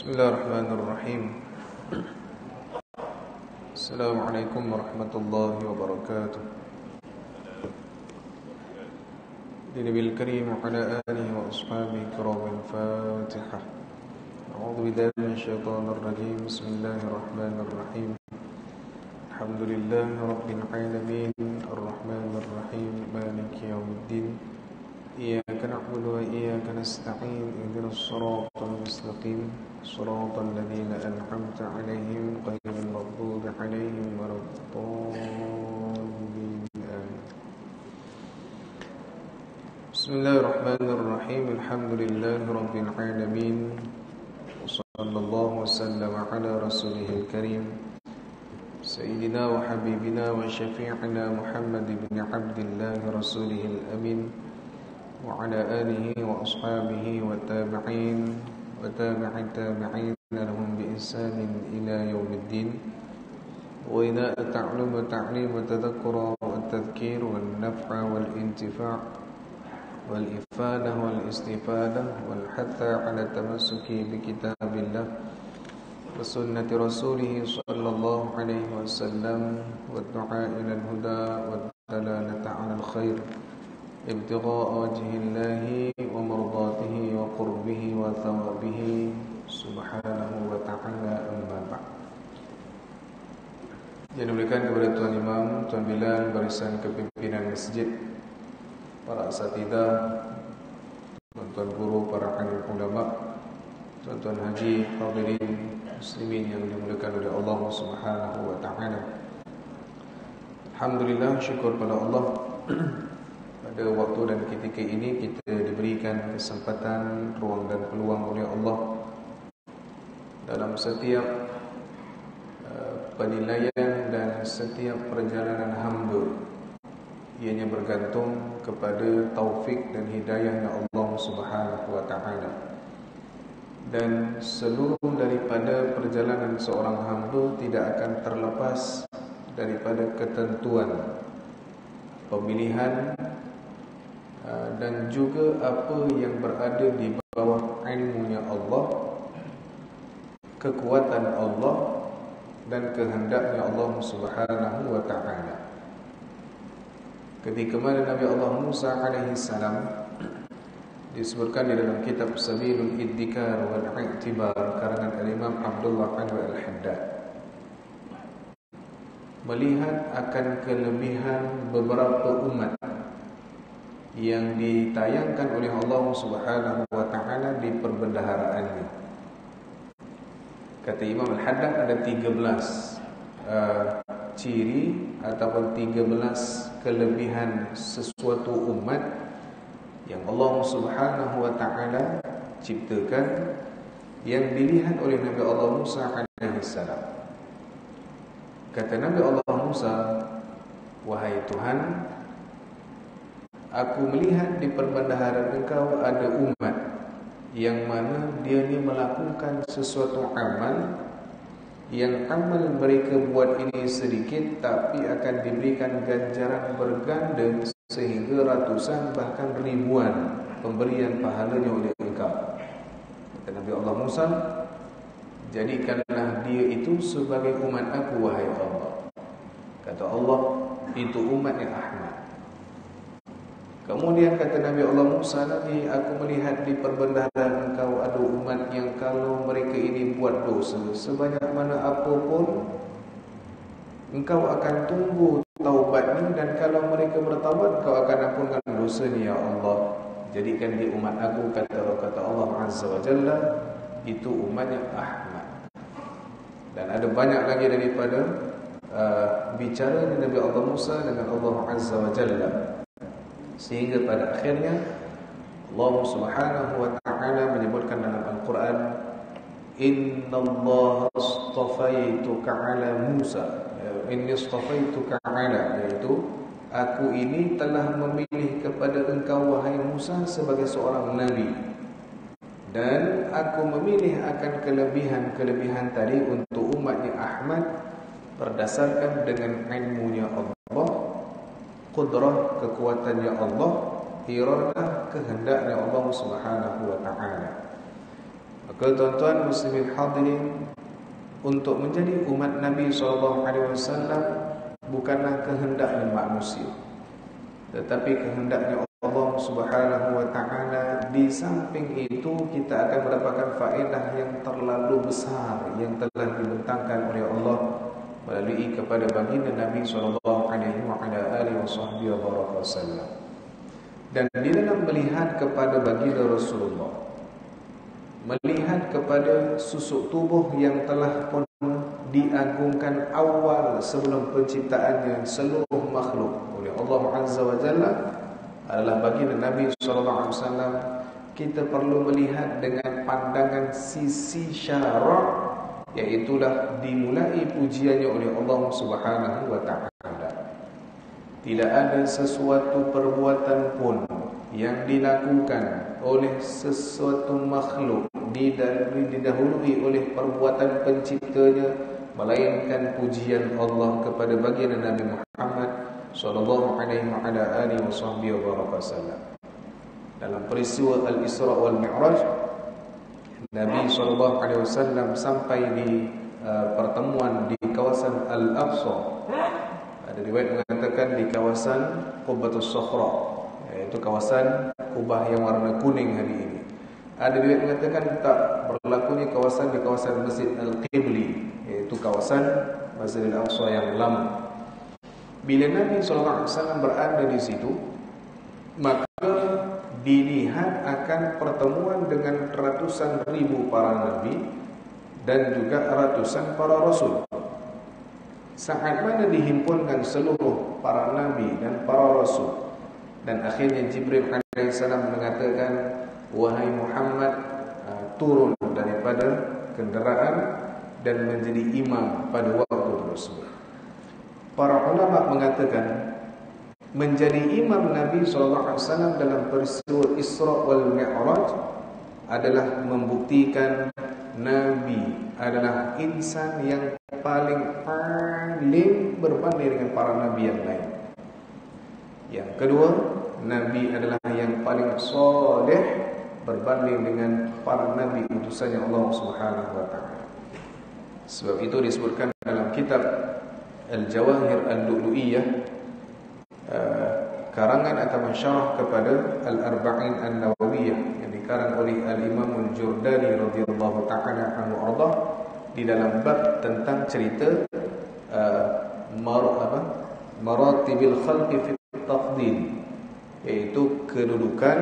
Bismillahirrahmanirrahim. Assalamualaikum warahmatullahi wabarakatuh. Nabiil karim wa ala alihi wa ashabihi kiramil Fatihah. A'udzu billahi minasyaitonir rajim. Bismillahirrahmanirrahim. Alhamdulillahi rabbil alamin, arrahmanir rahim, maliki yaumiddin. Iyyaka na'budu wa iyyaka nasta'in. Ihdinas siratal mustaqim. Shiratal ladzina an'amta 'alaihim ghairil maghdubi 'alaihim waladdallin. Bismillahirrahmanirrahim. Alhamdulillahi rabbil alamin. Wassallallahu wasallama ala rasulihil karim. Sayyidina wa habibina wa syafi'ina Muhammad ibn Abdillah rasulihil amin. وعلى آله وأصحابه والتابعين وتابع التابعين لهم بإحسان إلى يوم الدين. وإذا التعلم والتعليم والتذكر والتذكير والنفع والانتفاع والإفادة والاستفادة والحث على التمسك بكتاب الله وسنة رسوله صلى الله عليه وسلم والدعاء إلى الهدى والدلالة على الخير ابتغاء وجه الله ومرضاته وقربه وثوابه سبحانه وتعالى أما بعد. Yang diberikan kepada Tuan Imam, Tuan Bilal, barisan kepimpinan masjid, para asatidzah, tuan-tuan guru, para alim ulama, tuan-tuan haji, hadirin muslimin yang dimuliakan oleh Allah Subhanahu wa taala. Alhamdulillah, syukur pada Allah. Pada waktu dan ketika ini kita diberikan kesempatan, ruang dan peluang oleh Allah dalam setiap penilaian dan setiap perjalanan hamba. Ianya bergantung kepada taufik dan hidayahnya Allah Subhanahu wa taala. Dan seluruh daripada perjalanan seorang hamba tidak akan terlepas daripada ketentuan, pemilihan dan juga apa yang berada di bawah ilmunya Allah, kekuatan Allah dan kehendaknya Allah Subhanahu wa taala. Ketika mana Nabi Allah Musa alaihi salam disebutkan di dalam kitab Sabilul Iddikar wal I'tibar karangan Imam Abdullah Anwar Al-Haddad, melihat akan kelebihan beberapa umat yang ditayangkan oleh Allah Subhanahu wa taala di perbendaharaannya. Kata Imam Al-Haddad ada 13 ciri ataupun 13 kelebihan sesuatu umat yang Allah Subhanahu wa taala ciptakan, yang dilihat oleh Nabi Allah Musa alaihi salam. Kata Nabi Allah Musa, "Wahai Tuhan, aku melihat di perbendaharaan engkau ada umat yang mana dia ni melakukan sesuatu amal, yang amal mereka buat ini sedikit tapi akan diberikan ganjaran berganda sehingga ratusan bahkan ribuan pemberian pahalanya oleh engkau." Kata Nabi Allah Musa, "Jadikanlah dia itu sebagai umat aku, wahai Allah." Kata Allah, "Itu umat yang Ahmad." Kemudian kata Nabi Allah Musa lagi, "Aku melihat di perbendaharaan engkau ada umat yang kalau mereka ini buat dosa sebanyak mana apapun, engkau akan tunggu taubatnya, dan kalau mereka bertaubat engkau akan ampunkan dosanya, ya Allah. Jadikan di umat aku," kata Allah Azza wa Jalla, "itu umatnya Ahmad." Dan ada banyak lagi daripada bicara Nabi Allah Musa dengan Allah Azza wa Jalla, sehingga pada akhirnya Allah Subhanahu wa taala menyebutkan dalam Al-Quran, "Innallaha astafaituka 'ala Musa, inni astafaituka 'ala," yaitu aku ini telah memilih kepada engkau wahai Musa sebagai seorang nabi, dan aku memilih akan kelebihan-kelebihan tadi untuk umatnya Ahmad berdasarkan dengan ilmunya Allah, qudrah kekuatannya Allah, iradah kehendaknya Allah Subhanahu wa taala. Maka tuan-tuan muslimin hadirin, untuk menjadi umat Nabi SAW bukanlah kehendaknya manusia, tetapi kehendaknya Allah Subhanahu wa taala. Di samping itu kita akan mendapatkan faedah yang terlalu besar yang telah dibentangkan oleh Allah melalui kepada baginda Nabi sallallahu alaihi wasallam. Dan di dalam melihat kepada baginda Rasulullah, melihat kepada susuk tubuh yang telah pun diagungkan awal sebelum penciptaannya seluruh makhluk oleh Allah Azza wa Jalla adalah baginda Nabi sallallahu alaihi wasallam, kita perlu melihat dengan pandangan sisi syarak, iaitulah dimulai pujiannya oleh Allah Subhanahu wa taala. Tidak ada sesuatu perbuatan pun yang dilakukan oleh sesuatu makhluk didahului oleh perbuatan penciptanya, melainkan pujian Allah kepada baginda Nabi Muhammad sallallahu alaihi wasallam. Dalam peristiwa Al-Isra wal Mi'raj, Nabi sallallahu alaihi wasallam sampai di pertemuan di kawasan Al-Aqsa. Ada riwayat mengatakan di kawasan Qubbatus Sakhra, iaitu kawasan kubah yang warna kuning hari ini. Ada riwayat mengatakan tak berlakunya kawasan di kawasan Masjid Al-Qibli, iaitu kawasan Masjid Al-Aqsa yang lama. Bila Nabi SAW berada di situ, maka dilihat akan pertemuan dengan ratusan ribu para nabi dan juga ratusan para rasul. Saat mana dihimpunkan seluruh para nabi dan para rasul, dan akhirnya Jibril alaihissalam mengatakan, wahai Muhammad, turun daripada kenderaan dan menjadi imam pada waktu tersebut. Para ulama mengatakan menjadi imam Nabi SAW dalam peristiwa Isra wal Mi'raj adalah membuktikan Nabi adalah insan yang paling berbanding dengan para Nabi yang lain. Yang kedua, Nabi adalah yang paling soleh berbanding dengan para Nabi utusannya Allah Subhanahu wa ta'ala. Sebab itu disebutkan dalam kitab Al-Jawahir Al-Lu'lu'iyah, karangan atau mensyarah kepada Al-Arba'in An-Nawawiyah yang dikarang oleh Al-Imam Al-Jurdani radhiyallahu ta'ala anhu arda, di dalam bab tentang cerita maratibil khalqi fi tafdil, iaitu kedudukan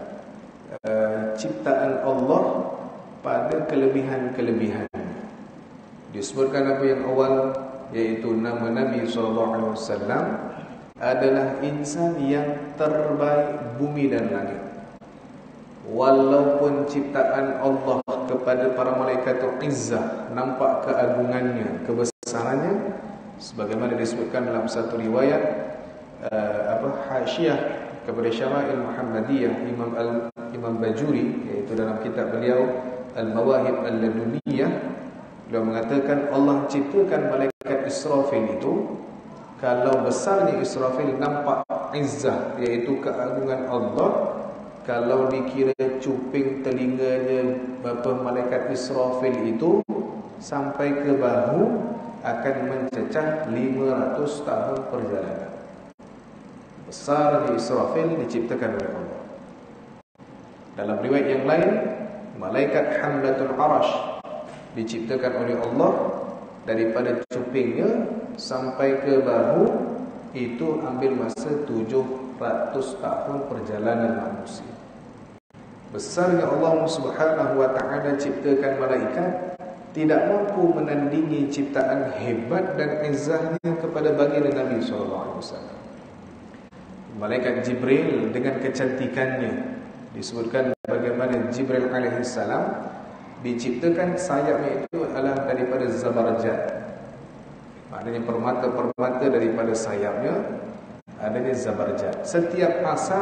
ciptaan Allah pada kelebihan-kelebihan. Disebutkan apa yang awal, yaitu nama Nabi SAW adalah insan yang terbaik bumi dan langit. Walaupun ciptaan Allah kepada para malaikat itu izzah, nampak keagungannya, kebesarannya, sebagaimana disebutkan dalam satu riwayat hasyiah kepada Syama'il Muhammadiyah Imam Bajuri, iaitu dalam kitab beliau Al-Mawahib Al-Laduniyah. Beliau mengatakan Allah ciptakan malaikat Israfil itu, kalau besarnya Israfil nampak izzah, iaitu keagungan Allah, kalau dikira cuping telinganya malaikat Israfil itu sampai ke bahu, akan mencecah 500 tahun perjalanan. Besarnya Israfil diciptakan oleh Allah. Dalam riwayat yang lain, malaikat Hamlatul Arash diciptakan oleh Allah, daripada cupingnya sampai ke bahu itu ambil masa 700 tahun perjalanan manusia. Besarnya Allah Subhanahu wa ta'ala ciptakan malaikat tidak mampu menandingi ciptaan hebat dan izzahnya kepada baginda Nabi SAW. Malaikat Jibril dengan kecantikannya, disebutkan bagaimana Jibril alaihissalam diciptakan sayapnya itu adalah daripada zabarjad. Maknanya permata-permata daripada sayapnya adanya zabarjad. Setiap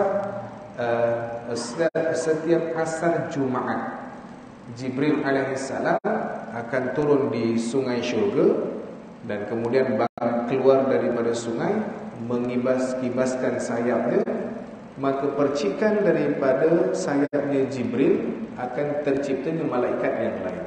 asar Jumaat, Jibril alaihissalam akan turun di sungai syurga dan kemudian keluar daripada sungai, mengibas-kibaskan sayapnya, maka percikan daripada sayapnya Jibril akan terciptanya malaikat yang lain.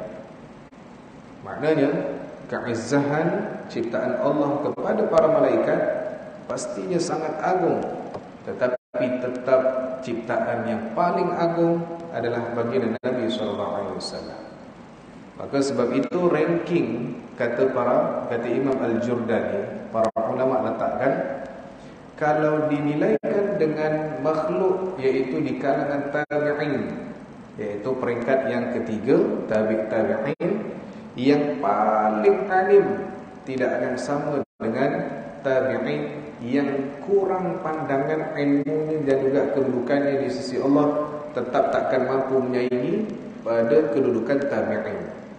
Maknanya keizzahan ciptaan Allah kepada para malaikat pastinya sangat agung, tetapi tetap ciptaan yang paling agung adalah baginda Nabi SAW. Maka sebab itu ranking kata Imam Al-Jurdani, para ulama letakkan, kalau dinilaikan dengan makhluk iaitu di kalangan tabi'in, iaitu peringkat yang ketiga, tabi'in, yang paling alim tidak akan sama dengan tabi'in yang kurang pandangan ilmunya dan juga kedudukannya di sisi Allah, tetap takkan mampu menyaingi pada kedudukan tabi'in.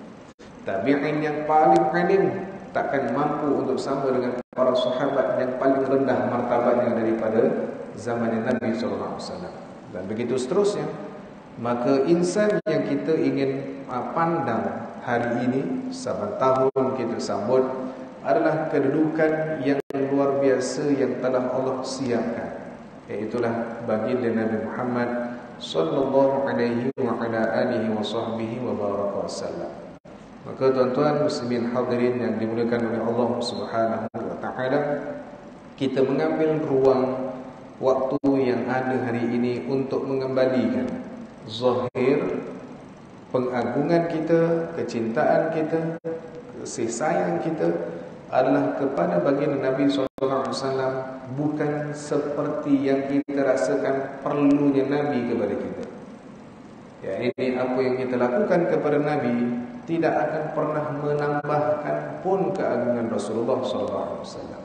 Tabi'in yang paling alim takkan mampu untuk sama dengan para sahabat yang paling rendah martabatnya daripada zaman Nabi SAW. Dan begitu seterusnya. Maka insan yang kita ingin pandang hari ini, saban tahun kita sambut, adalah kedudukan yang luar biasa yang telah Allah siapkan, iaitulah baginda Nabi Muhammad sallallahu alaihi wa ala alihi wa sahbihi wa baraka wasallam. Maka tuan-tuan muslimin hadirin yang dimuliakan oleh Allah Subhanahu wa taala, kita mengambil ruang waktu yang ada hari ini untuk mengembalikan zahir pengagungan kita, kecintaan kita, kasih sayang kita adalah kepada baginda Nabi SAW, bukan seperti yang kita rasakan perlunya Nabi kepada kita. Ya, ini apa yang kita lakukan kepada Nabi tidak akan pernah menambahkan pun keagungan Rasulullah SAW.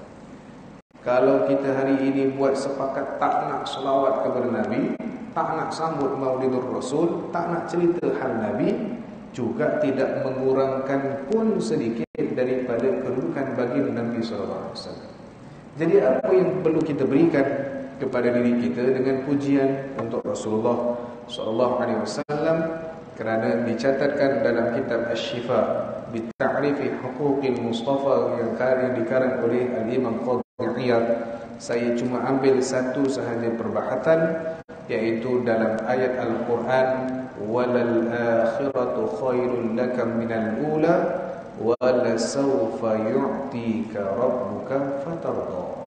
Kalau kita hari ini buat sepakat tak nak selawat kepada Nabi, tak nak sambut Maulidur Rasul, tak nak cerita hal Nabi, juga tidak mengurangkan pun sedikit daripada kedudukan baginda Nabi SAW. Jadi apa yang perlu kita berikan kepada diri kita dengan pujian untuk Rasulullah SAW, kerana dicatatkan dalam kitab Asy-Syifa bi Ta'rifi Huquqil Mustafa yang dikarang oleh Al-Imam Qadhi Iyad. Saya cuma ambil satu sahaja perbahatan, yaitu dalam ayat Al-Quran, walal akhiratu khairun laka minal ula wala sawfa yu'tika rabbuka fatarda.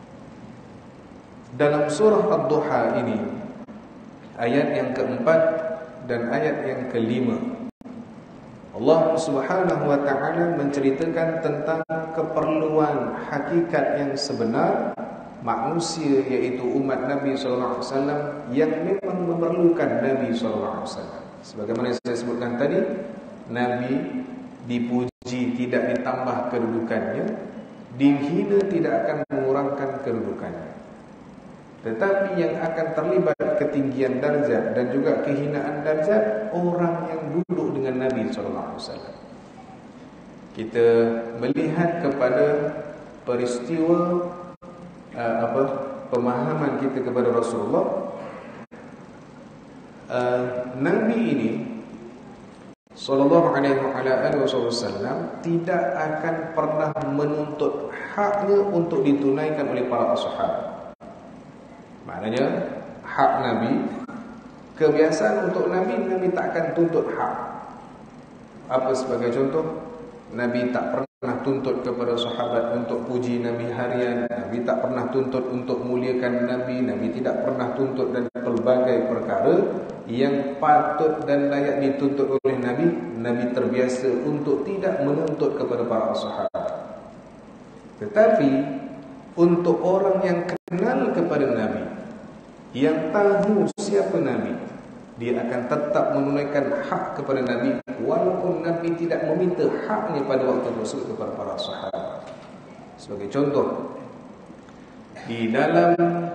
Dalam surah Ad-Duha ini, ayat yang keempat dan ayat yang kelima, Allah Subhanahu wa ta'ala menceritakan tentang keperluan hakikat yang sebenar manusia, iaitu umat Nabi SAW yang memang memerlukan Nabi SAW. Sebagaimana saya sebutkan tadi, Nabi dipuji tidak ditambah kedudukannya, dihina tidak akan mengurangkan kedudukannya. Tetapi yang akan terlibat ketinggian darjat dan juga kehinaan darjat orang yang duduk dengan Nabi SAW. Kita melihat kepada peristiwa pemahaman kita kepada Rasulullah. Nabi ini sallallahu alaihi wasallam tidak akan pernah menuntut haknya untuk ditunaikan oleh para sahabat. Maknanya hak Nabi, kebiasaan untuk Nabi tak akan tuntut hak. Apa sebagai contoh? Nabi tak pernah tuntut kepada sahabat untuk puji Nabi harian. Nabi tak pernah tuntut untuk muliakan Nabi. Nabi tidak pernah tuntut dan pelbagai perkara yang patut dan layak dituntut oleh Nabi. Nabi terbiasa untuk tidak menuntut kepada para sahabat. Tetapi untuk orang yang kenal kepada Nabi, yang tahu siapa Nabi, dia akan tetap menunaikan hak kepada Nabi, walaupun Nabi tidak meminta haknya pada waktu tersebut kepada para sahabat. Sebagai contoh, di dalam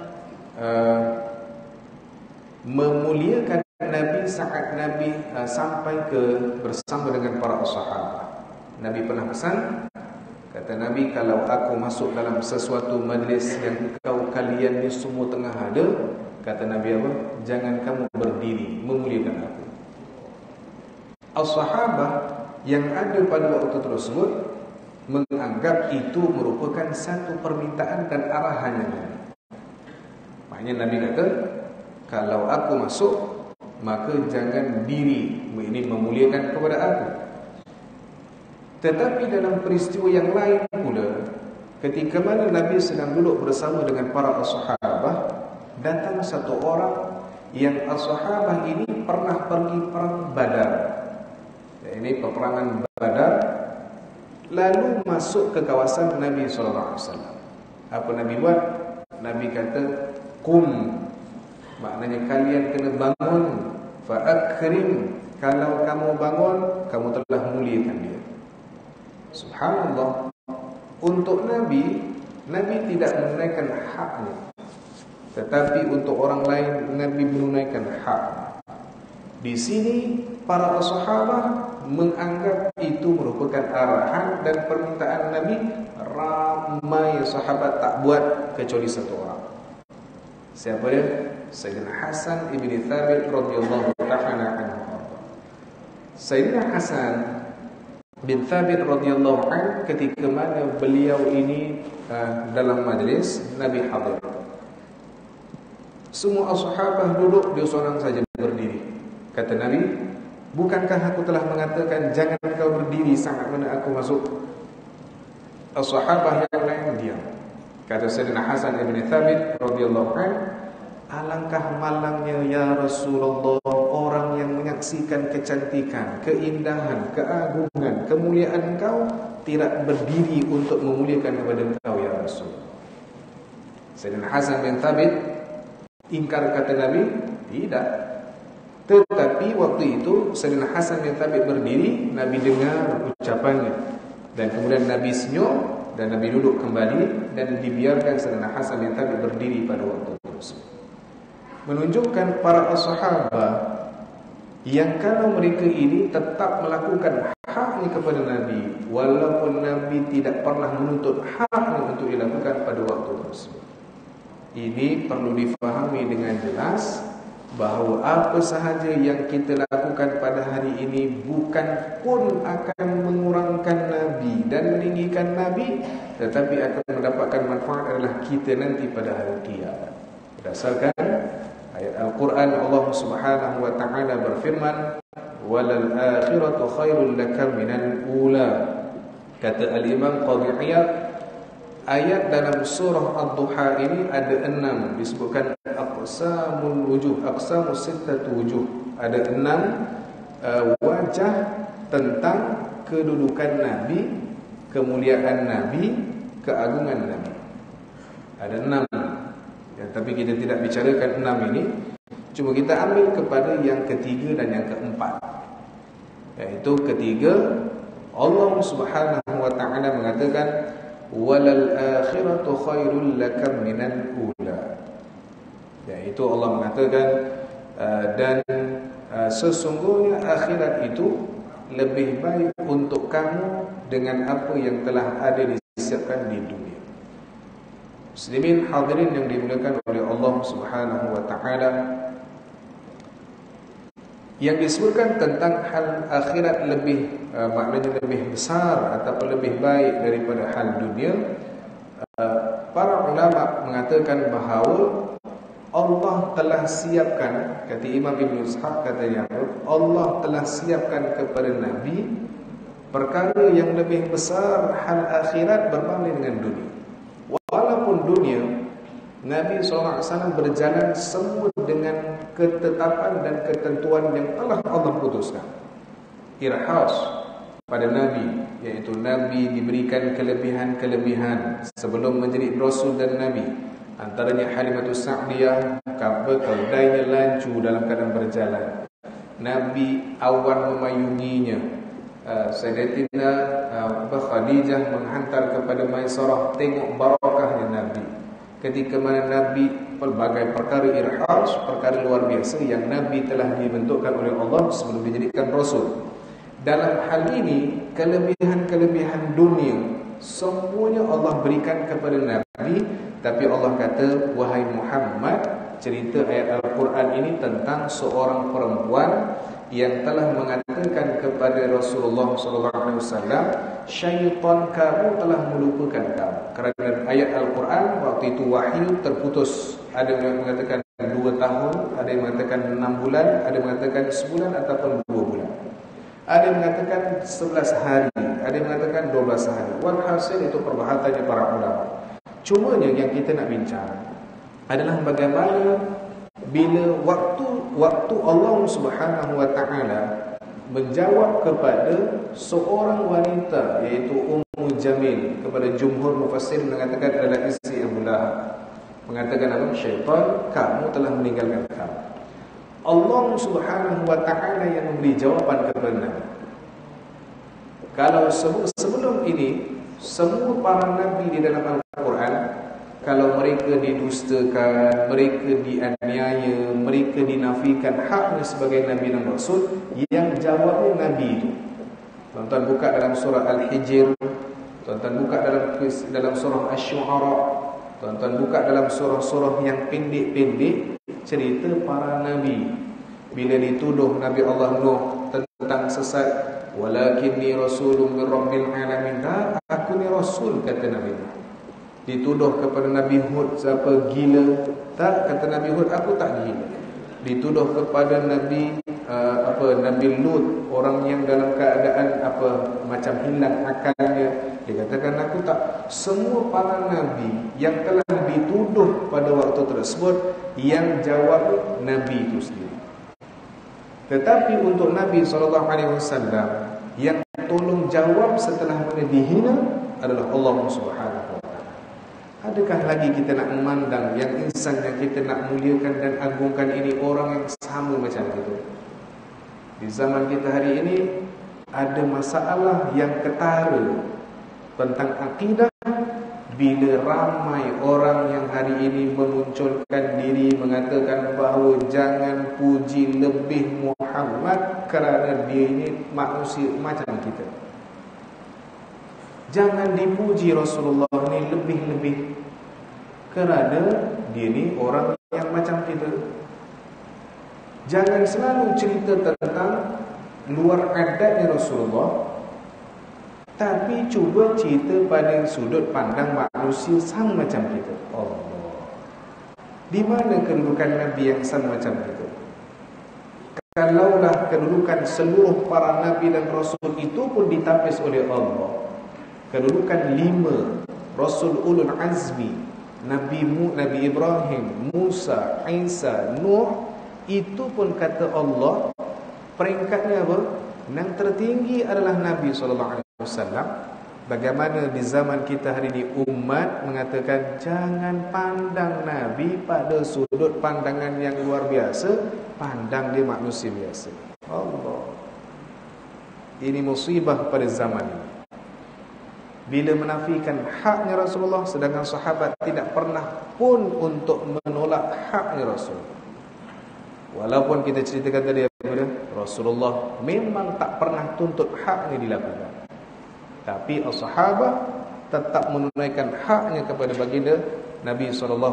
memuliakan Nabi saat Nabi sampai ke bersama dengan para sahabat, Nabi pernah pesan, kata Nabi, kalau aku masuk dalam sesuatu majlis yang kalian ni semua tengah ada, kata Nabi apa? Jangan kamu berdiri memuliakan aku. As-sahabah yang ada pada waktu tersebut menganggap itu merupakan satu permintaan dan arahannya Nabi. Maknanya Nabi kata, kalau aku masuk, maka jangan diri ini memuliakan kepada aku. Tetapi dalam peristiwa yang lain pula, ketika mana Nabi sedang duduk bersama dengan para sahabat, datang satu orang yang sahabat ini pernah pergi perang Badar. Ini peperangan Badar, lalu masuk ke kawasan Nabi SAW. Apa Nabi buat? Nabi kata, "Qum," maknanya kalian kena bangun. "Fa'akrim," kalau kamu bangun, kamu telah muliakan dia. Subhanallah. Untuk Nabi tidak menunaikan haknya, tetapi untuk orang lain Nabi menunaikan hak. Di sini para sahabat menganggap itu merupakan arahan dan permintaan Nabi. Ramai sahabat tak buat kecuali satu orang. Siapa dia? Sayyidina Hasan ibn Thabit radhiyallahu ta'ala anhu. Sayyidina Hasan bin Thabit radhiyallahu anhu, ketika mana beliau ini dalam majlis Nabi hadir, semua sahabat duduk, dia seorang saja berdiri. Kata Nabi, "Bukankah aku telah mengatakan jangan kau berdiri saat mana aku masuk?" Sahabat yang lain diam. Kata Sayyidina Hasan ibn Thabit radhiyallahu anhu, "Alangkah malangnya ya Rasulullah, orang yang menyaksikan kecantikan, keindahan, keagungan, kemuliaan engkau tidak berdiri untuk memuliakan kepada engkau ya Rasul." Sayyidina Hasan bin Thabit ingkar kata Nabi, "Tidak." Tetapi waktu itu Sayyidina Hasan bin Thabit berdiri, Nabi dengar ucapannya, dan kemudian Nabi senyum dan Nabi duduk kembali, dan dibiarkan Sayyidina Hasan bin Thabit berdiri pada waktu tersebut. Menunjukkan para sahabat yang kalau mereka ini tetap melakukan haknya kepada Nabi, walaupun Nabi tidak pernah menuntut haknya untuk dilakukan pada waktu tersebut. Ini perlu difahami dengan jelas, bahawa apa sahaja yang kita lakukan pada hari ini bukan pun akan mengurangkan Nabi dan meninggikan Nabi, tetapi akan mendapatkan manfaat adalah kita nanti pada hari kiamat. Berdasarkan ayat Al-Quran, Allah Subhanahu wa ta'ala berfirman, "Walal akhiratu khairul laka minal ula." Kata Al-Imam Qadhi Iyad, ayat dalam surah Ad-Duha ini ada 6, disebutkan aqsamul wujuh, aqsamus sittatu wujuh. Ada 6 wajah tentang kedudukan Nabi, kemuliaan Nabi, keagungan Nabi. Ada 6 ya, tapi kita tidak bicarakan 6 ini. Cuma kita ambil kepada yang ketiga dan yang keempat. Yaitu ketiga, Allah Subhanahu wa ta'ala mengatakan, "Walal akhiratu khairul laka minal ula." Yaitu Allah mengatakan, dan sesungguhnya akhirat itu lebih baik untuk kamu dengan apa yang telah ada disiapkan di dunia. Muslimin hadirin yang dimuliakan oleh Allah Subhanahu wa ta'ala, yang disebutkan tentang hal akhirat lebih maknanya lebih besar ataupun lebih baik daripada hal dunia, para ulama mengatakan bahawa Allah telah siapkan, kata Imam Ibn Ishaq katanya, Allah telah siapkan kepada Nabi perkara yang lebih besar hal akhirat berbanding dengan dunia. Walaupun dunia Nabi SAW berjalan semua dengan ketetapan dan ketentuan yang telah Allah putuskan. Irhas pada Nabi, yaitu Nabi diberikan kelebihan-kelebihan sebelum menjadi Rasul dan Nabi. Antaranya Halimatus Sa'diyah, keldainya lancu dalam keadaan berjalan. Nabi awan memayunginya. Sayyidatina Khadijah menghantar kepada Maisarah, tengok barakahnya Nabi. Ketika mana Nabi pelbagai perkara irhas, perkara luar biasa yang Nabi telah dibentukkan oleh Allah sebelum dijadikan Rasul. Dalam hal ini, kelebihan-kelebihan dunia semuanya Allah berikan kepada Nabi. Tapi Allah kata, "Wahai Muhammad," cerita ayat Al-Quran ini tentang seorang perempuan yang telah mengatakan kepada Rasulullah SAW, "Syaitan kamu telah melupakan kamu." Kerana ayat Al-Quran waktu itu wahyu terputus. Ada yang mengatakan 2 tahun, ada yang mengatakan 6 bulan, ada yang mengatakan sebulan ataupun 2 bulan. Ada yang mengatakan 11 hari, ada yang mengatakan 12 hari. Walhasil itu perbahasannya para ulama. Cumanya yang kita nak bincang adalah bagaimana bila waktu Allah Subhanahu wa taala menjawab kepada seorang wanita iaitu Ummu Jamil, kepada jumhur mufassir mengatakan adalah isteri Abu Lahab. Mengatakan apa? Syaitan, kamu telah meninggalkan kamu. Allah Subhanahu wa taala yang memberi jawapan kepada Nabi. Kalau sebelum ini semua para nabi di dalam Al-Quran, kalau mereka didustakan, mereka dianiaya, mereka dinafikan haknya sebagai nabi dan rasul, yang jawabnya nabi itu. Tuan-tuan buka dalam surah Al-Hijr, tuan-tuan buka dalam surah Asy-Syu'ara, tuan-tuan buka dalam surah-surah yang pendek-pendek cerita para nabi. Bila dituduh Nabi Allah Nuh tentang sesat, walakinni rasulun min rabbil alamin, aku ni rasul, kata Nabi Nuh. Dituduh kepada Nabi Hud, siapa gila? Tak, kata Nabi Hud, aku tak gila. Dituduh kepada Nabi Nabi Lut, orang yang dalam keadaan macam hilang akalnya, dia katakan aku tak. Semua para nabi yang telah dituduh pada waktu tersebut, yang jawab nabi itu sendiri. Tetapi untuk Nabi SAW, yang tolong jawab setelah mana dihina adalah Allah Subhanahu wa taala. Adakah lagi kita nak memandang yang insan yang kita nak muliakan dan agungkan ini orang yang sama macam itu? Di zaman kita hari ini ada masalah yang ketara tentang akidah. Bila ramai orang yang hari ini memunculkan diri mengatakan bahawa jangan puji lebih Muhammad kerana dia ini manusia macam kita. Jangan dipuji Rasulullah ni lebih-lebih kerana dia ni orang yang macam kita. Jangan selalu cerita tentang luar adatnya Rasulullah, tapi cuba cerita pada sudut pandang manusia sama macam kita. Allah, di mana kedudukan Nabi yang sama macam kita? Kalaulah kedudukan seluruh para Nabi dan Rasul itu pun ditapis oleh Allah, kedudukan 5 Rasul Ulul Azmi, Nabi Ibrahim, Musa, Isa, Nuh, itu pun kata Allah peringkatnya apa? Yang tertinggi adalah Nabi SAW. Bagaimana di zaman kita hari ini umat mengatakan jangan pandang Nabi pada sudut pandangan yang luar biasa, pandang dia manusia biasa. Allah, ini musibah pada zaman ini. Bila menafikan haknya Rasulullah, sedangkan sahabat tidak pernah pun untuk menolak haknya Rasulullah. Walaupun kita ceritakan tadi Rasulullah memang tak pernah tuntut haknya dilakukan, tapi as-sahabah tetap menunaikan haknya kepada baginda Nabi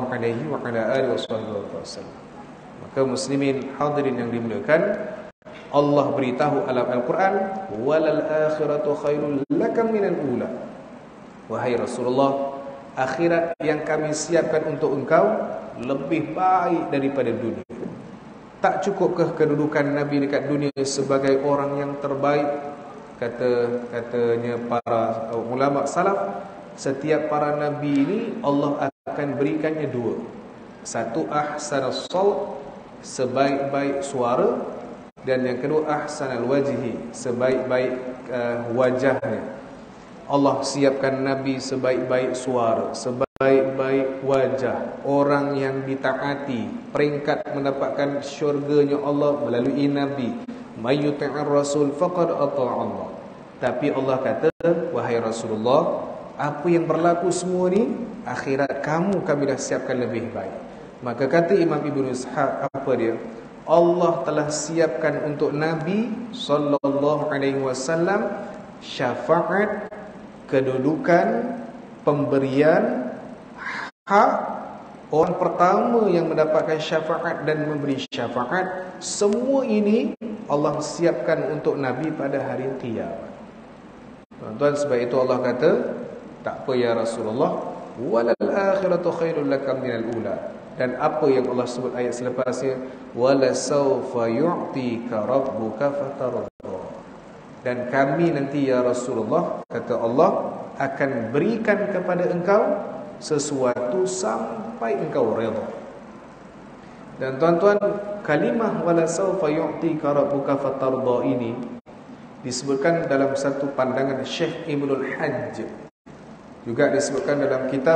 SAW. Maka muslimin hadirin yang dimuliakan, Allah beritahu dalam Al-Quran, walal akhiratu khairul lakam minal ula. Wahai Rasulullah, akhirat yang kami siapkan untuk engkau lebih baik daripada dunia. Tak cukupkah kedudukan Nabi dekat dunia sebagai orang yang terbaik? Katanya para ulama salaf, setiap para nabi ini Allah akan berikannya 2. Satu, ahsanus saut, sebaik-baik suara, dan yang kedua ahsanul wajhi, sebaik-baik wajahnya. Allah siapkan Nabi sebaik-baik suara, sebaik-baik wajah, orang yang ditaati, peringkat mendapatkan syurganya Allah melalui Nabi. May yuti'ir rasul faqad ata'a Allah. Tapi Allah kata, wahai Rasulullah, apa yang berlaku semua ni, akhirat kamu kami dah siapkan lebih baik. Maka kata Imam Ibn Ishaq, apa dia? Allah telah siapkan untuk Nabi sallallahu alaihi wasallam syafaat, kedudukan, pemberian hak. Orang pertama yang mendapatkan syafaat dan memberi syafaat, semua ini Allah siapkan untuk Nabi pada hari kiamat. Tuan-tuan, sebab itu Allah kata, tak apa ya Rasulullah, walal akhiratu khairul lakam minal ula. Dan apa yang Allah sebut ayat selepasnya, wala sawfa yu'tika rabbuka fatarda. Dan kami nanti ya Rasulullah, kata Allah, akan berikan kepada engkau sesuatu sampai engkau redha. Dan tuan-tuan, kalimah wala sawfa yu'tika rabbuka fatarda ini disebutkan dalam satu pandangan Syekh Ibnul Hajj, juga disebutkan dalam kitab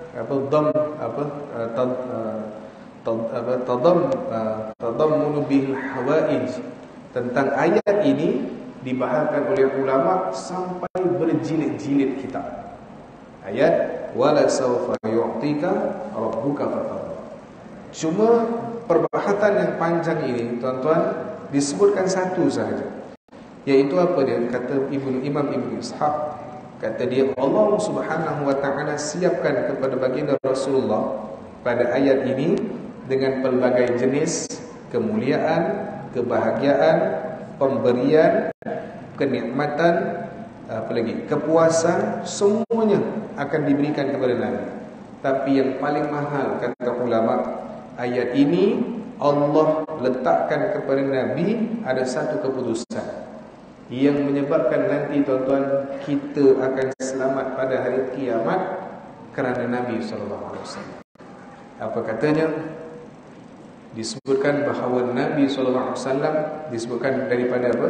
Tadammunu bil Hawaij. Tentang ayat ini dibahaskan oleh ulama sampai berjilid-jilid kitab. Ayat wala sawfa yu'tika rabbuka fatarda. Cuma perbahasan yang panjang ini, tuan-tuan, disebutkan satu sahaja, yaitu apa dia? Kata Imam Ibn Ishaq, kata dia, Allah Subhanahu wa ta'ala siapkan kepada baginda Rasulullah pada ayat ini dengan pelbagai jenis kemuliaan, kebahagiaan, pemberian, kenikmatan, apa lagi, kepuasan, semuanya akan diberikan kepada Nabi. Tapi yang paling mahal, kata ulama, ayat ini Allah letakkan kepada Nabi ada satu keputusan yang menyebabkan nanti, tuan-tuan, kita akan selamat pada hari kiamat kerana Nabi SAW. Apa katanya? Disebutkan bahawa Nabi SAW disebutkan daripada apa?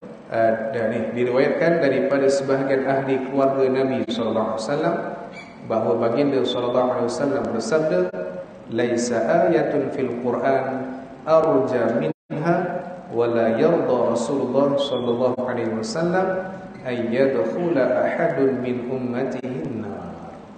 Diriwayatkan daripada sebahagian ahli keluarga Nabi SAW bahawa baginda SAW bersabda, laisa ayatun fil Quran arja minha wala yarda Rasulullah sallallahu alaihi wasallam ay yadkhula ahadun min ummatihi an-nar.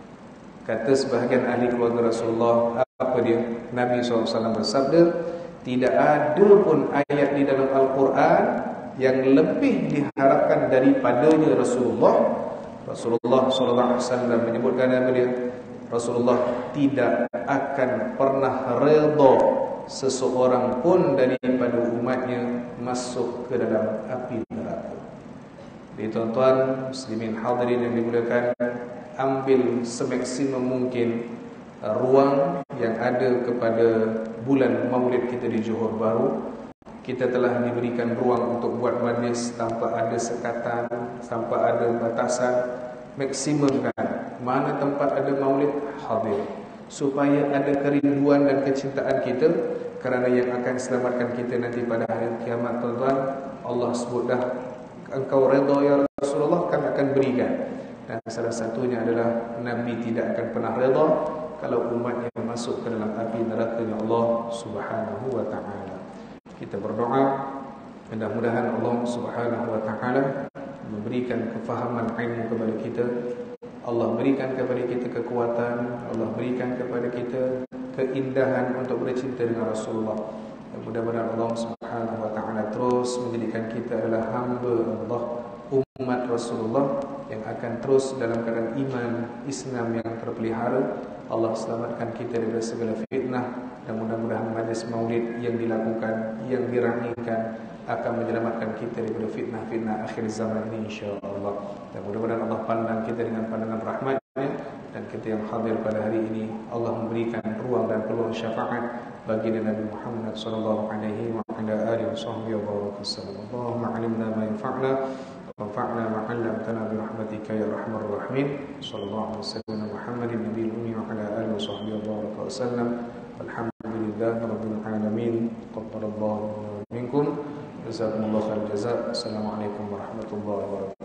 Kata sebahagian ahli keluarga Rasulullah, apa dia? Nabi SAW bersabda, tidak ada pun ayat di dalam Al-Quran yang lebih diharapkan daripadanya Rasulullah. Rasulullah sallallahu alaihi wasallam menyebutkan apa dia? Rasulullah tidak akan pernah redha seseorang pun daripada umatnya masuk ke dalam api neraka. Jadi tuan-tuan muslimin hadirin yang dimuliakan, ambil semaksimum mungkin ruang yang ada kepada bulan Maulid kita di Johor Bahru. Kita telah diberikan ruang untuk buat majlis tanpa ada sekatan, tanpa ada batasan. Maksimumkan mana tempat ada maulid, hadir, supaya ada kerinduan dan kecintaan kita kerana yang akan selamatkan kita nanti pada hari kiamat, tuan-tuan. Allah sebut dah, engkau redha ya Rasulullah, kami akan berikan. Dan salah satunya adalah Nabi tidak akan pernah redha kalau umatnya masuk ke dalam api neraka Allah Subhanahu wa ta'ala. Kita berdoa, mudah-mudahan Allah Subhanahu wa ta'ala memberikan kefahaman ilmu kepada kita. Allah berikan kepada kita kekuatan, Allah berikan kepada kita keindahan untuk bercinta dengan Rasulullah. Dan mudah-mudahan Allah Subhanahu wa ta'ala terus menjadikan kita adalah hamba Allah, umat Rasulullah yang akan terus dalam keadaan iman Islam yang terpelihara. Allah selamatkan kita dari segala fitnah, dan mudah-mudahan majlis maulid yang dilakukan, yang dirangaikan akan menyelamatkan kita daripada fitnah-fitnah akhir zaman ini, insya-Allah. Dan mudah-mudahan Allah pandang kita dengan pandangan rahmat-Nya, dan kita yang hadir pada hari ini Allah memberikan ruang dan peluang syafaat bagi Nabi Muhammad sallallahu alaihi wa ala alihi wasallam. Allahumma 'allimna ma yanfa'una wanfa'na ma 'allamtana bi rahmatika ya arhamar rahimin. Sallallahu alaihi wasallam Muhammadin nabiyil ummi wa ala alihi wasallam. Alhamdulillahi rabbil alamin. Taqabbalallahu minkum. Jazakumullahu khairan jazaa. Assalamualaikum warahmatullahi wabarakatuh.